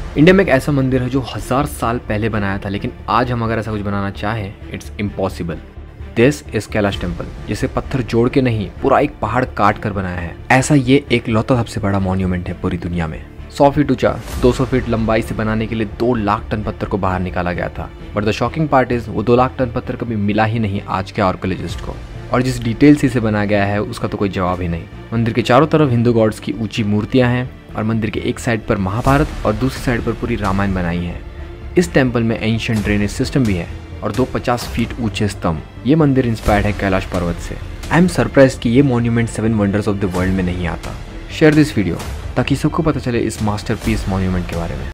India में एक ऐसा मंदिर है जो 1000 साल पहले बनाया था, लेकिन आज हम अगर ऐसा कुछ बनाना चाहें it's impossible. This is Kailash temple, जिसे पत्थर जोड़ के नहीं पूरा एक पहाड़ काट कर बनाया है। ऐसा ये एक लौता सबसे बड़ा मॉन्यूमेंट है पूरी दुनिया में। 100 फीट ऊंचा, 200 फीट लंबाई से बनाने के लिए 2 लाख टन पत्थर को बाहर निकाला गया था। But the shocking part is वो 2 लाख टन पत्थर कभी मिला ही नहीं आज के आर्कियोलॉजिस्ट को, और जिस डिटेल से इसे बनाया गया है उसका तो कोई जवाब ही नहीं। मंदिर के चारों तरफ हिंदू गॉड्स की ऊंची मूर्तियां हैं और मंदिर के एक साइड पर महाभारत और दूसरी साइड पर पूरी रामायण बनाई है। इस टेम्पल में एंशिएंट ड्रेनेज सिस्टम भी है और 2 50 फीट ऊंचे स्तंभ। ये मंदिर इंस्पायर्ड है कैलाश पर्वत से। आई एम सरप्राइज्ड कि ये monument 7 wonders of the world में नहीं आता। शेयर दिस वीडियो ताकि सबको पता चले इस मास्टरपीस मॉन्यूमेंट के बारे में।